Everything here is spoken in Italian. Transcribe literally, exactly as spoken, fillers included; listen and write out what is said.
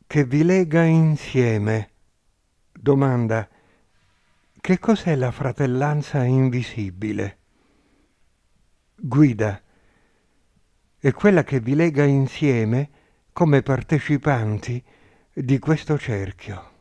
che vi lega insieme. Domanda: che cos'è la fratellanza invisibile? Guida: è quella che vi lega insieme come partecipanti di questo cerchio.